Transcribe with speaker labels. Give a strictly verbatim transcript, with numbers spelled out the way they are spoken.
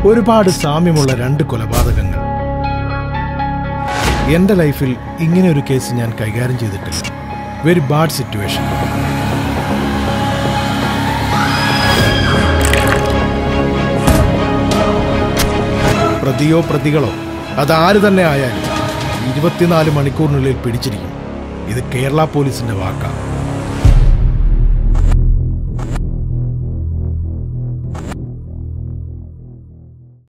Speaker 1: ഒരുപാട് സാമ്യമുള്ള രണ്ട് കൊലപാതകങ്ങൾ. എൻ്റെ ലൈഫിൽ ഇങ്ങനെ ഒരു കേസ് ഞാൻ കൈകാര്യം ചെയ്തിട്ടില്ല. Very bad situation. പ്രതിയോ പ്രതികളോ അതാര് തന്നെ ആയാലും ഇരുപത്തിനാല് മണിക്കൂറിനുള്ളിൽ പിടിച്ചിരിക്കും. ഇത് കേരള പോലീസിന്റെ വാക്കാണ്.